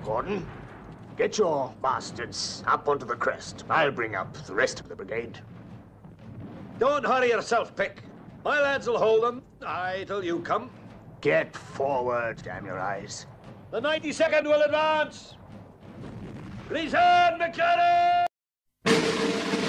Gordon. Get your bastards up onto the crest. I'll bring up the rest of the brigade. Don't hurry yourself, Pick. My lads will hold them. Aye, till you come. Get forward, damn your eyes. The 92nd will advance. Return, McLaren!